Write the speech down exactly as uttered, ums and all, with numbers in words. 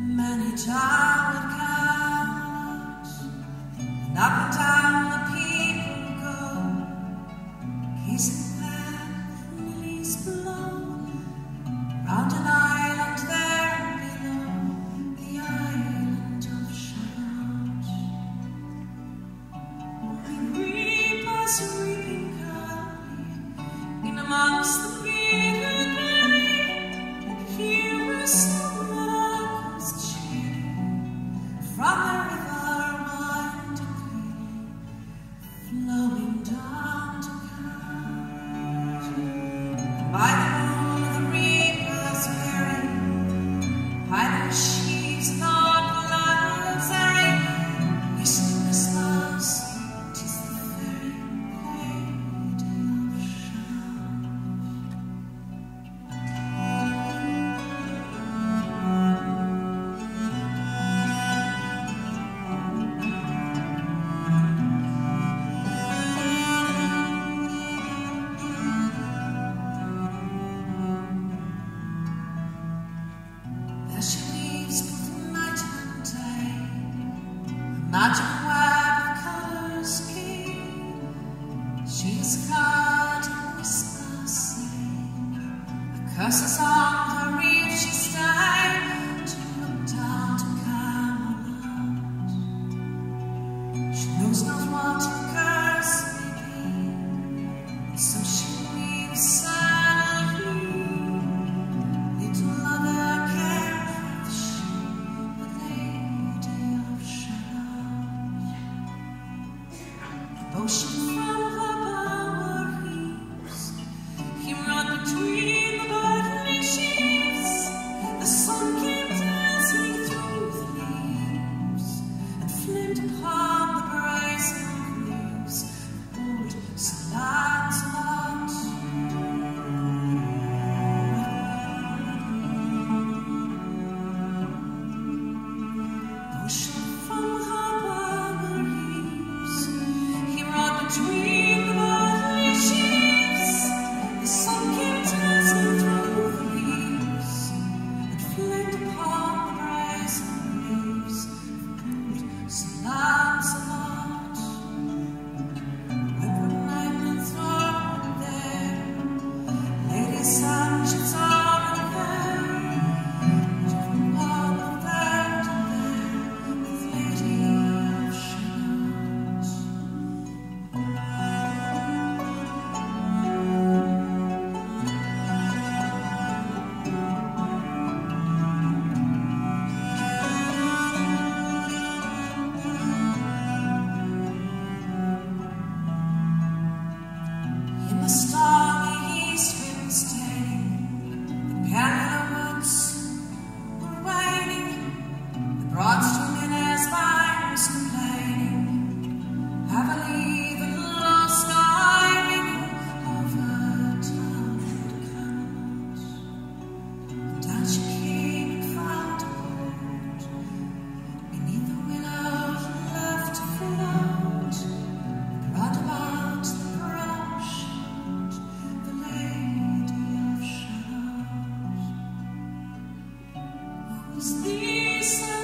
Many towered clouds, and up and down the people go, gazing back with lilies below, round an island there below, the island of shadows. The reapers are reaping early in amongst the bearded valley, and here a song that echoes cheerily from the river winding, flowing down to Cant. By the moon the reapers weary, by the sheaves and all lives airy, listen as loves, 'tis the very lady of shadows. There she weaves both the night and day, a magic web of colours gay. She is caught in whispers say, the curses on her reef she stayed to look down to Camelot. She knows not what the curse may be, and so she weaves sadly. Little other careth she, the lady of shadows. The ocean from her bower heaves, he run between the burdening sheaves. The sun came dazzling through the leaves, and flamed upon the brazen greaves of old Sir Lancelot. Ocean from her bower heaves, he rode between the burdening sheaves. The sun came dazzling through the leaves, and flamed upon the brazen greaves of old Sir Lancelot. When the nightmen thronged there, Lady Sancho's already there, and every one of them to there with Lady of Shadows. In the stormy east wind's day, the Pamela woods were waning, the broad stream in his vines complaining, heavily the low sky ringing over town and Cant. And down she came and found a boat beneath the willows left to float, and round about the brow shone the lady of shadows. Who's this?